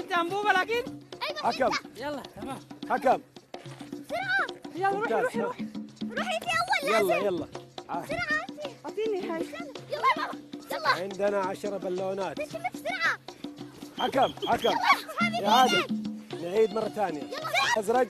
شفت انبوبه لكن؟ حكم يلا تمام. حكم بسرعة. يلا روحي ممتاز. روحي روحي. روحي انتي أول يلا لازم. يلا بسرعة انتي. اعطيني هاي. يلا يا ماما. يلا. عندنا 10 بالونات. بسم بسرعة. حكم حكم يا عادل نعيد مرة ثانية. أزرق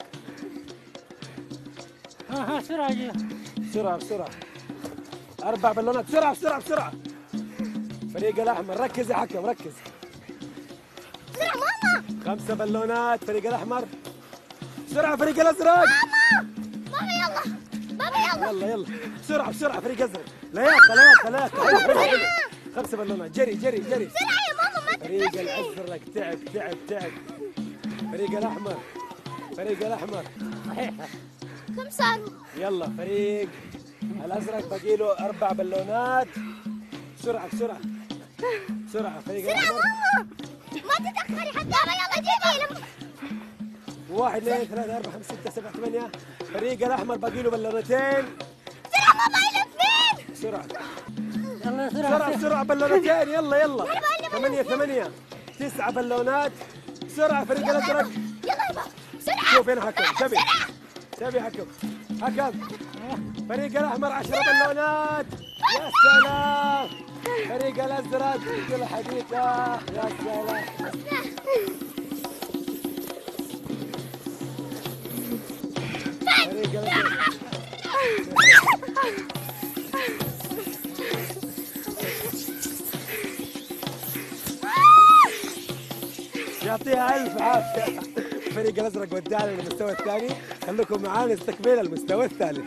ها بسرعه جي. بسرعة بسرعة 4 بالونات بسرعة بسرعة بسرعة. فريق الأحمر ركز يا حكم ركز. بسرعة ماما. 5 بالونات فريق الأحمر. بسرعة فريق الأزرق. ماما يلا. ماما يلا. يلا يلا بسرعة بسرعة فريق أزرق. لياقة حلو حلو حلو. 5 بالونات جري جري جري. بسرعة يا ماما ما فريق تتأخري. الأزرق تعب. فريق الأحمر فريق الأحمر. كم صاروا؟ يلا فريق الأزرق باقي له 4 بالونات. بسرعة بسرعة بسرعة فريق بسرعة الأحمر. ماما. ما تتأخري حتى. ماما يلا جيبي. 1 2 3 4 5 6 7 8. فريق الأحمر باقي له بالونتين. بسرعة ماما إلى 2. بسرعة يلا بسرعة بسرعة بالونتين. يلا 8 9 بالونات. بسرعة فريق الأزرق. يلا يا ماما. بسرعة. شوف هنا حكم شبي حكم فريق الأحمر 10 بالونات. يا سلام فريق الأزرق كل حديثة. يا سلام فريق الأزرق. يعطيها ألف عافية. الفريق الأزرق ودانا للمستوى الثاني. خليكم معانا نستكمل المستوى الثالث.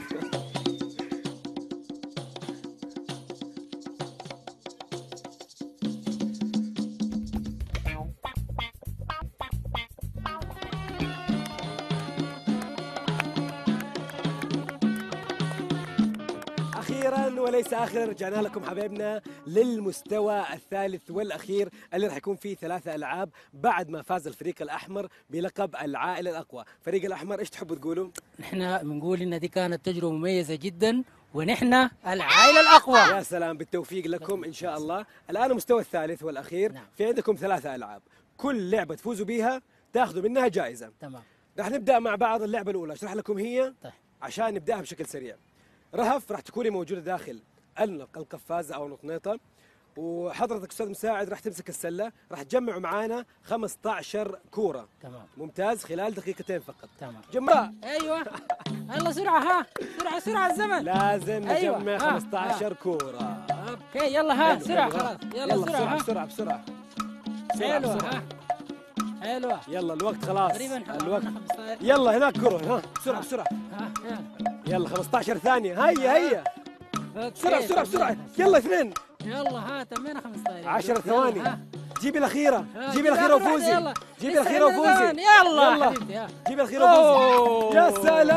أخيراً وليس آخراً رجعنا لكم حبايبنا للمستوى الثالث والأخير اللي راح يكون فيه 3 ألعاب بعد ما فاز الفريق الأحمر بلقب العائلة الأقوى. فريق الأحمر إيش تحبوا تقولوا؟ نحن بنقول ان دي كانت تجربه مميزه جدا ونحن العائله الاقوى. يا سلام بالتوفيق لكم إن شاء الله. الآن المستوى الثالث والأخير. نعم. في عندكم 3 ألعاب كل لعبة تفوزوا بيها تاخذوا منها جائزة. تمام. راح نبدأ مع بعض. اللعبة الأولى أشرح لكم هي طيب. عشان نبدأها بشكل سريع. رهف راح تكوني موجودة داخل القفازة أو النطنيطة، وحضرتك أستاذ مساعد راح تمسك السلة. راح تجمعوا معانا 15 كورة. تمام. ممتاز خلال دقيقتين فقط. تمام. جمع ايوه يلا سرعه. ها سرعه الزمن. لازم أيوة. نجمع ها. 15 كورة. اوكي يلا ها سرعه خلاص. يلا بسرعة سرعه. بسرعة. حلوه. بسرعة. ها حلوه. يلا الوقت خلاص. تقريبا الوقت 15. يلا هناك كرة. ها بسرعة. ها يلا 15 ثانية. هيا أوكي. بسرعة. يلا 2 يلا ها تمينا 15. 10 يلا، ثواني. ها. جيبي الأخيرة. ها، جيبي الأخيرة وفوزي. يلا. جيبي لسه الأخيرة عندنا وفوزي. زمان. يلا يلا. حبيبتي، ها. جيبي الأخيرة وفوزي. أوه. يا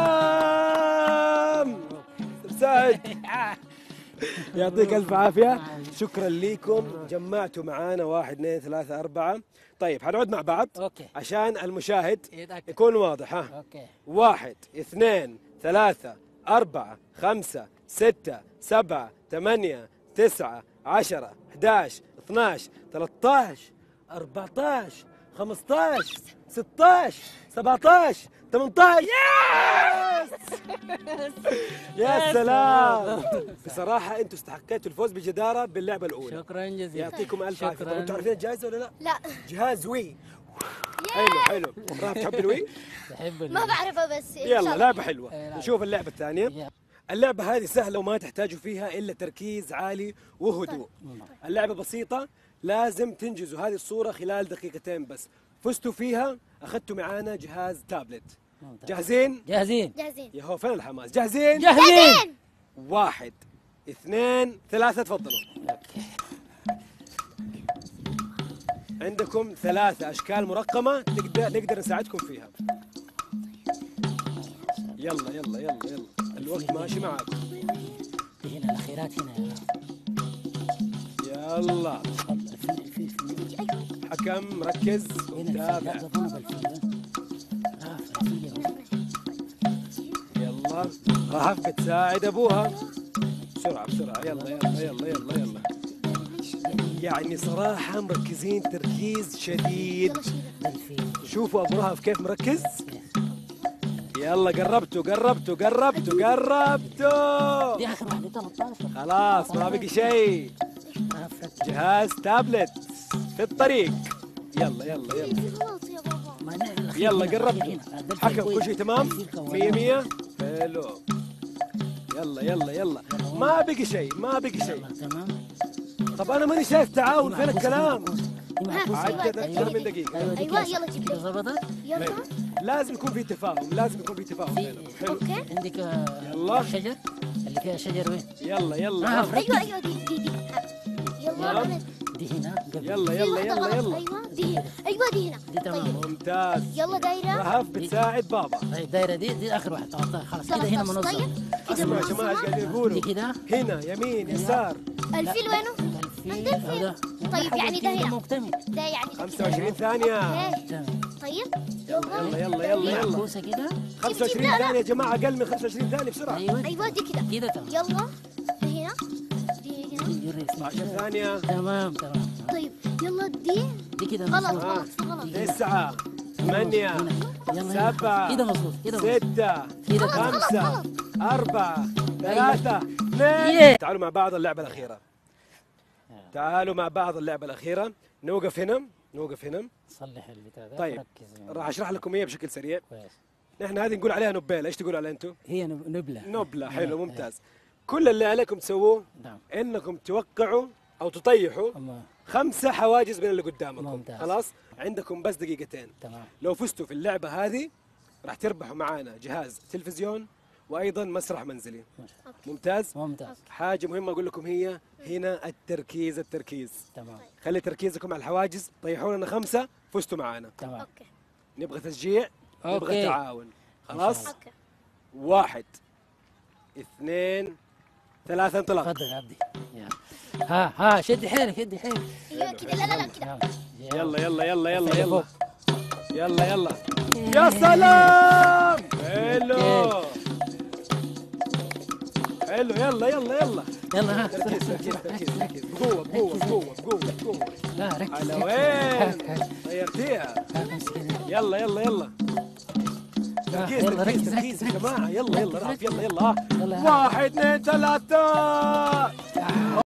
سلام سعد. يعطيك ألف عافية. شكرا لكم جمعتوا معانا 1 2 3 4. طيب حنقعد مع بعض اوكي عشان المشاهد يتأكد. يكون واضح. ها اوكي 1 2 3 4 5 6 7 8 9 10 11 12 13 14 15 16 17 18. يا سلام بصراحة أنتم استحقيتوا الفوز بجدارة باللعبة الأولى. شكرا جزيلا. يعطيكم ألف عافية. طب شكراً. أنتم عارفين الجائزة ولا لا؟ لا جهاز وي. حلو راح تحب الوي؟ تحب ما بعرفها بس إن شاء يلا الله. لعبة حلوة. لعبة. نشوف اللعبة الثانية. يلا. اللعبة هذه سهلة وما تحتاجوا فيها إلا تركيز عالي وهدوء. اللعبة بسيطة. لازم تنجزوا هذه الصورة خلال دقيقتين بس. فزتوا فيها أخذتوا معانا جهاز تابلت. جاهزين؟ جاهزين. جاهزين. يا هو فين الحماس؟ جاهزين؟ جاهزين. 1 2 3 تفضلوا. اوكي عندكم 3 أشكال مرقمة نقدر نساعدكم فيها. يلا الوقت ماشي معاكم. هنا الاخيرات هنا. يلا في حكم ركز هنا وتابع. يلا رهف بتساعد ابوها. بسرعة يلا يعني صراحة مركزين تركيز شديد. يلا شيلها. الفيل. شوفوا أبو رهف كيف مركز. يلا قربتوا قربتوا قربتوا قربتوا. دي اخر واحده 13. خلاص ما بقي شيء. جهاز تابلت في الطريق. يلا يلا يلا خلاص يا بابا. يلا قربتوا. حكم كل شيء تمام 100 100. حلو. يلا يلا يلا ما بقي شيء ما بقي شيء. تمام. طب أنا ماني شايف تعاون فين الكلام؟ عدت أكثر من دقيقة. ايوه يلا جيب لي. ظبطت؟ يلا. لازم يكون في تفاهم لازم يكون في تفاهم بينهم. حلو. اوكي. عندك يلا. شجر اللي فيها شجر وين؟ يلا يلا ايوه ايوه دي. يلا تمام. ولد. دي هنا قبل. يلا في يلا واحدة يلا غلط. يلا. ايوه دي هنا. ايوه دي هنا. دي تمام. طيب. ممتاز. يلا دايرة. رهف بتساعد بابا. طيب دايره دي اخر واحده 13 خلاص كده هنا 13. منظم. طيب كده اسمعوا يا جماعة ايش قاعدين دي يقولوا. كده هنا يمين يسار. الفيل وينه؟ الفيل أو ده. طيب يعني ده هنا. مكتمل. ده يعني ده 25 ثانية. ماشي. تمام. طيب يلا يلا يلا يلا. معكوسه كده. 25 لا، لا. ثانية يا جماعة أقل من 25 ثانية بسرعة. ايوه ايوه دي كده. كده تمام. يلا دي هنا. دي هنا. يلا اسمع 10 ثانية. تمام تمام. طيب يلا دي دي كده غلط مظبوط. غلط غلط. 9 8 يلا 7 كده مظبوط كده مظبوط. 6 كده 5 4 3 2. يه. تعالوا مع بعض اللعبة الأخيرة. تعالوا مع بعض اللعبة الأخيرة. نوقف هنا نوقف هنا. صلح البتاع ده. طيب ركز يعني. راح أشرح لكم إياها بشكل سريع. كويس. نحن هذه نقول عليها نوبيل. إيش تقولوا عليها أنتم؟ هي نبله. نوبلة. حلو ممتاز. كل اللي عليكم تسووه نعم. إنكم توقعوا أو تطيحوا أما 5 حواجز من اللي قدامكم. ممتاز. خلاص عندكم بس دقيقتين. تمام. لو فزتوا في اللعبة هذه راح تربحوا معانا جهاز تلفزيون وأيضا مسرح منزلي. ممتاز. ممتاز. حاجة مهمة أقول لكم هي هنا التركيز التركيز. تمام خلي تركيزكم على الحواجز. طيحوا لنا 5 فزتوا معانا. تمام. اوكي. نبغى تشجيع نبغى أوكي. تعاون. خلاص اوكي. 1 2 3 انطلاق. تفضل يا عبدي. يلا. ها شد حيلك شد حيلك. ايوه كده. لا لا لا كده. يلا يلا يلا يلا يلا يلا فوق. يلا يلا. يا سلام. حلو حلو. يلا يلا يلا. يلا ها. تركيز تركيز تركيز تركيز. بقوة بقوة بقوة بقوة بقوة. لا ركز. على ركز. وين؟ طيرتيها. يلا يلا يلا. تركيز يلا، تركيز ركز، تركيز يا ركز. جماعة. يلا يلا ركز، رهف. يلا ركز. يلا. يلا. 1 2 3.